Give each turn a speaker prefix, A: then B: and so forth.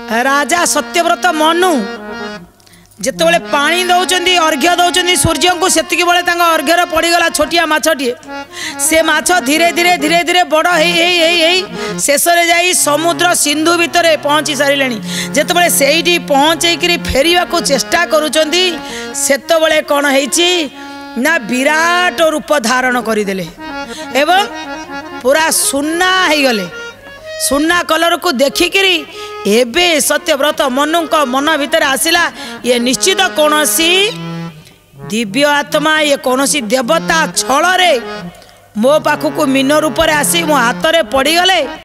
A: राजा सत्यव्रत मनु जिते पानी दौरान अर्घ्य दौरान सूर्य को से अर्घ्यर पड़गला छोटिया माछटे से माछ धीरे धीरे धीरे धीरे बड़ शेष जा समुद्र सिंधु भितर पहुँची सारे जिते से पहुँचे फेरवा को चेष्टा करुँचे कौन ना विराट रूप धारण करदे एवं पूरा सुना हो गले सुना कलर को देखिकी एबे सत्यव्रत मनु मन भितर आसिला ये निश्चित कौन सी दिव्य आत्मा ये कौन सी देवता छल रे मो पाखक मीन रूप आसी मो हाथ में पड़गले।